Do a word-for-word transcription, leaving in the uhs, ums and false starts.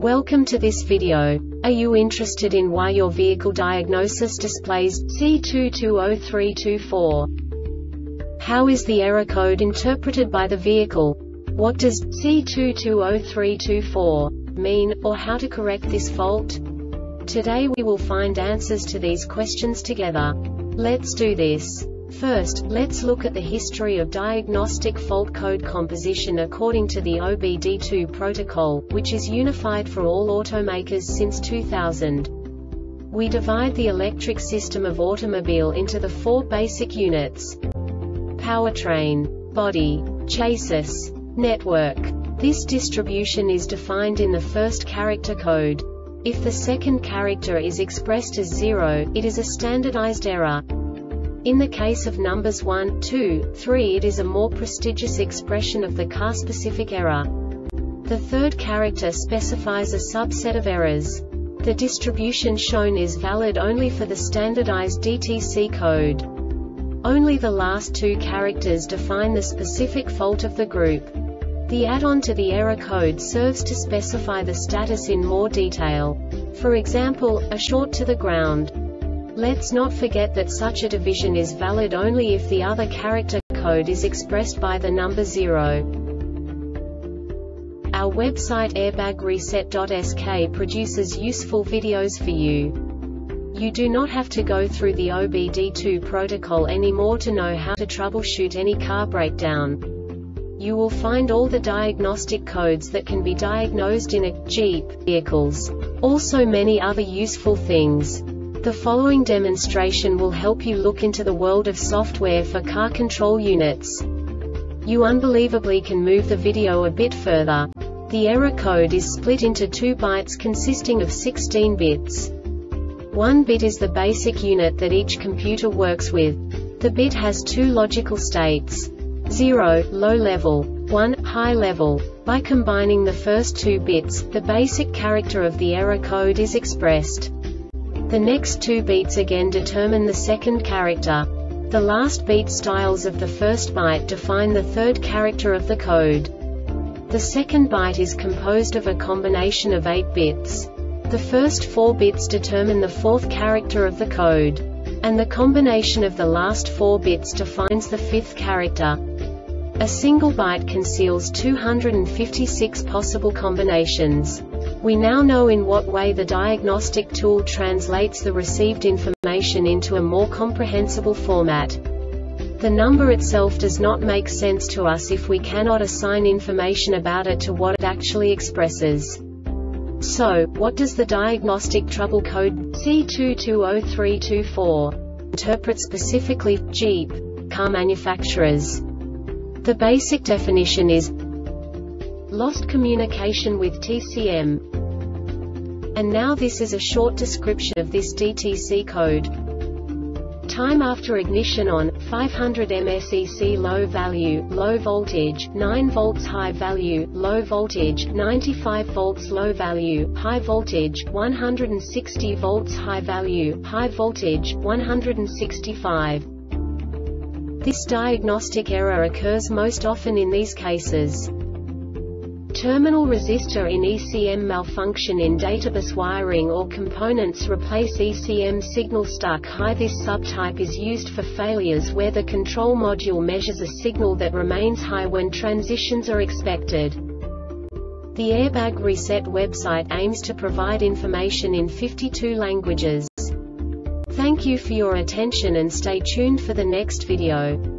Welcome to this video. Are you interested in why your vehicle diagnosis displays C two two zero three two four? How is the error code interpreted by the vehicle? What does C two two zero three two four mean, or how to correct this fault? Today we will find answers to these questions together. Let's do this. First, let's look at the history of diagnostic fault code composition according to the O B D two protocol, which is unified for all automakers since two thousand. We divide the electric system of automobile into the four basic units: powertrain, body, chassis, network. This distribution is defined in the first character code. If the second character is expressed as zero, it is a standardized error. In the case of numbers one, two, three, it is a more prestigious expression of the car-specific error. The third character specifies a subset of errors. The distribution shown is valid only for the standardized D T C code. Only the last two characters define the specific fault of the group. The add-on to the error code serves to specify the status in more detail. For example, a short to the ground. Let's not forget that such a division is valid only if the other character code is expressed by the number zero. Our website airbag reset dot S K produces useful videos for you. You do not have to go through the O B D two protocol anymore to know how to troubleshoot any car breakdown. You will find all the diagnostic codes that can be diagnosed in a Jeep vehicles. Also many other useful things. The following demonstration will help you look into the world of software for car control units. You unbelievably can move the video a bit further. The error code is split into two bytes consisting of sixteen bits. One bit is the basic unit that each computer works with. The bit has two logical states: zero, low level, one, high level. By combining the first two bits, the basic character of the error code is expressed. The next two beats again determine the second character. The last beat styles of the first byte define the third character of the code. The second byte is composed of a combination of eight bits. The first four bits determine the fourth character of the code. And the combination of the last four bits defines the fifth character. A single byte conceals two hundred fifty-six possible combinations. We now know in what way the diagnostic tool translates the received information into a more comprehensible format. The number itself does not make sense to us if we cannot assign information about it to what it actually expresses. So, what does the diagnostic trouble code C two two zero three two four interpret specifically for Jeep car manufacturers? The basic definition is lost communication with T C M. And now this is a short description of this D T C code. Time after ignition on, five hundred milliamperes low value, low voltage, nine volts high value, low voltage, ninety-five volts low value, high voltage, one hundred sixty volts high value, high voltage, one hundred sixty-five. This diagnostic error occurs most often in these cases: terminal resistor in E C M malfunction in databus wiring or components replace E C M signal stuck high. This subtype is used for failures where the control module measures a signal that remains high when transitions are expected. The Airbag Reset website aims to provide information in fifty-two languages. Thank you for your attention and stay tuned for the next video.